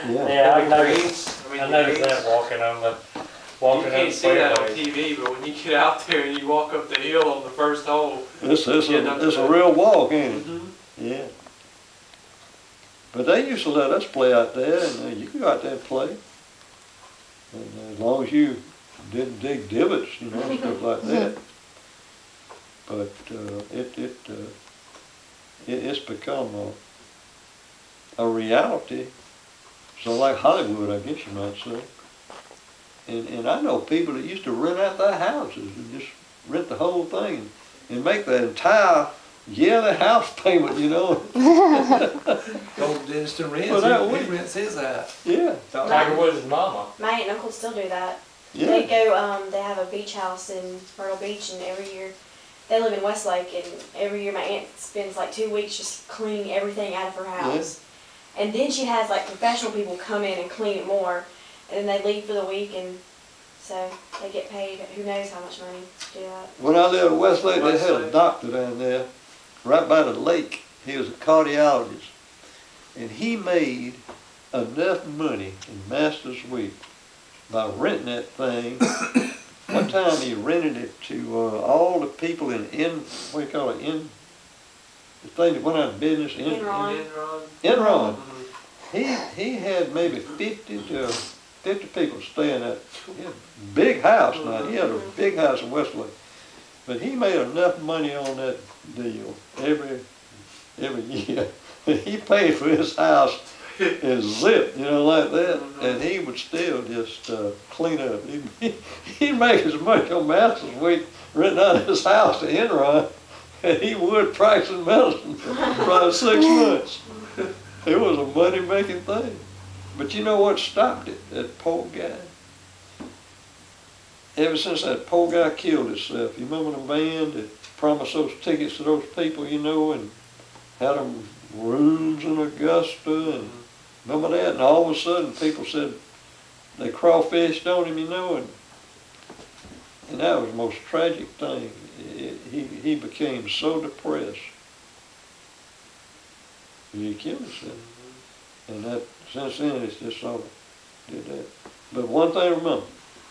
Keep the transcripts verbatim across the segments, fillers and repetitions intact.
Yeah. Yeah, I The noticed, greens, I mean, I the noticed greens. that walking on the, You walking on the can't see that on fairway. T V, but when you get out there and you walk up the hill on the first hole. It's, it's, Getting up a, to it's a that. real walk, ain't it? Mhm. Yeah. But they used to let us play out there, and uh, you could go out there and play. And uh, as long as you didn't dig divots, you know, and stuff like that. But uh, it, it, uh, it, it's become a, a reality. So like Hollywood, I guess you might say. And, and I know people that used to rent out their houses and just rent the whole thing and make the entire yearly house payment, you know. Old Dennis rents, Well, that he, would- he rents his out. Yeah, Tiger Woods' mama. My aunt and uncle still do that. They yeah. go, um, they have a beach house in Myrtle Beach, and every year, they live in Westlake, and every year my aunt spends like two weeks just cleaning everything out of her house. And then she has like professional people come in and clean it more, and then they leave for the week, and so they get paid who knows how much money to do that. When I lived in Westlake, they had a Westlake. doctor down there, right by the lake. He was a cardiologist. And he made enough money in Master's Week by renting that thing. One time he rented it to uh, all the people in, in, what do you call it, in, the thing that went out of business, in, Enron. Enron. Enron. Mhm. He, he had maybe fifty to fifty people staying at, he had a big house now, he had a big house in Westlake. But he made enough money on that deal every, every year. He paid for his house in zip, you know, like that, and he would still just uh, clean up. He'd, he'd make as much on Master's Week renting out his house to Enron as he would practicing medicine for probably six months. It was a money-making thing. But you know what stopped it? That poor guy. Ever since that poor guy killed himself, you remember the man that promised those tickets to those people, you know, and had them rooms in Augusta, and remember that? And all of a sudden people said they crawfished on him, you know, and and that was the most tragic thing. It, he, he became so depressed. He killed himself. And that, since then, it's just sort of did that. But one thing to remember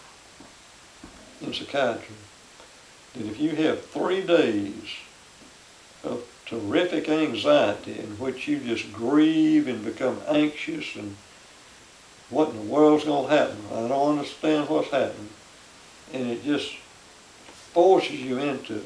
in psychiatry, that if you have three days of terrific anxiety in which you just grieve and become anxious and what in the world's going to happen, I don't understand what's happening, and it just forces you into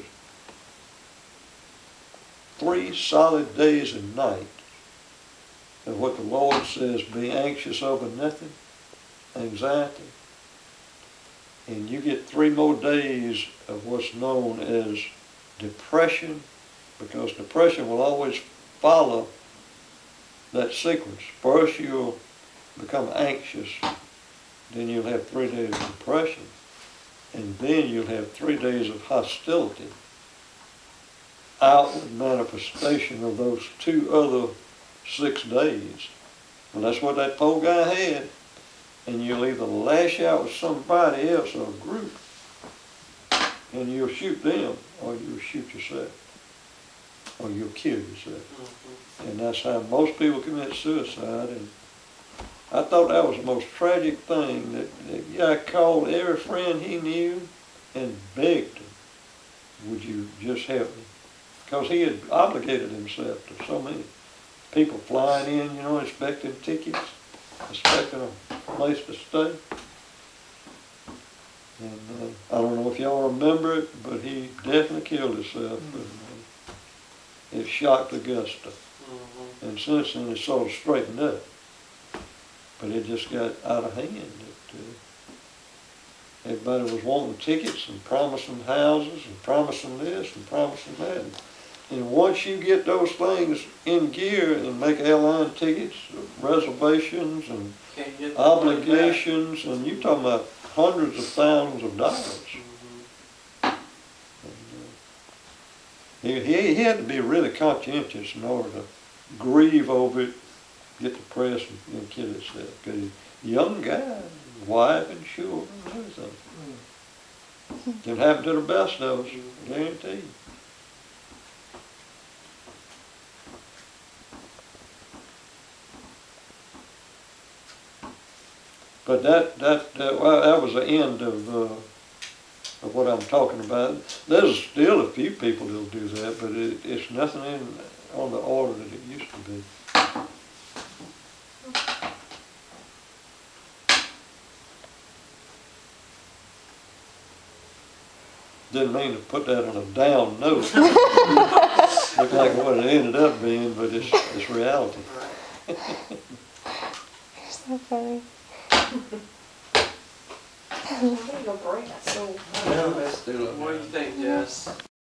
three solid days and nights of what the Lord says, be anxious over nothing, anxiety. And you get three more days of what's known as depression, because depression will always follow that sequence. First you'll become anxious, then you'll have three days of depression, and then you'll have three days of hostility, outward manifestation of those two other six days. Well, that's what that poor guy had. And you'll either lash out with somebody else or a group, and you'll shoot them, or you'll shoot yourself, or you'll kill yourself. And that's how most people commit suicide. And I thought that was the most tragic thing, that the guy called every friend he knew and begged them, would you just help me? Because he had obligated himself to so many people flying in, you know, expecting tickets, expecting a place to stay. And uh, I don't know if y'all remember it, but he definitely killed himself. And, uh, it shocked Augusta. Mm-hmm. And since then it's sort of straightened up. But it just got out of hand. It, uh, everybody was wanting tickets and promising houses and promising this and promising that. And, and once you get those things in gear and make airline tickets, reservations and obligations, and you're talking about hundreds of thousands of dollars. Mm-hmm. And, uh, he, he, he had to be really conscientious in order to grieve over it, get depressed, and, and kill himself. Because he's a young guy, wife and children and everything. Mm. Can happen to the best of us, guaranteed. But that, that, that, well, that was the end of, uh, of what I'm talking about. There's still a few people that'll do that, but it, it's nothing in, on the order that it used to be. Didn't mean to put that on a down note. Looked like what it ended up being, but it's, it's reality. Right. You're so funny. I'm gonna go break that stool. What do you think, Jess?